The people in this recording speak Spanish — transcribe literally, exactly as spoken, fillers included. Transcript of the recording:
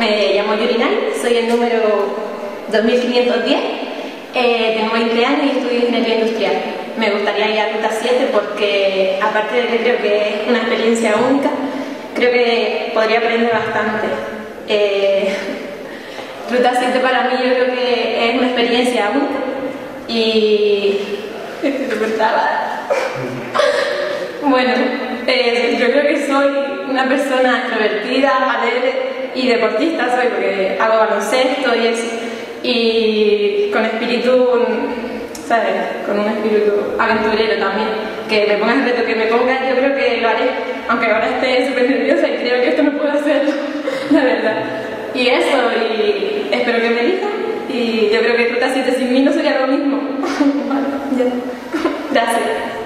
me llamo Yurinai, soy el número dos mil quinientos diez, eh, tengo veinte años y estudio Ingeniería Industrial. Me gustaría ir a Ruta siete porque, aparte de que creo que es una experiencia única, creo que podría aprender bastante. Eh, Ruta siete para mí yo creo que es una experiencia única y... estoy súper trabada. Bueno, eh, yo creo que soy una persona extrovertida, alegre y deportista, soy porque hago baloncesto y eso, y con espíritu, ¿sabes? Con un espíritu aventurero también, que me pongas el reto que me pongas, yo creo que lo haré, aunque ahora esté súper nerviosa y creo que esto no puedo hacerlo, la verdad. Y eso, y espero que me elijan, y yo creo que Ruta siete sin mí no sería lo mismo. Vale, ya. Gracias.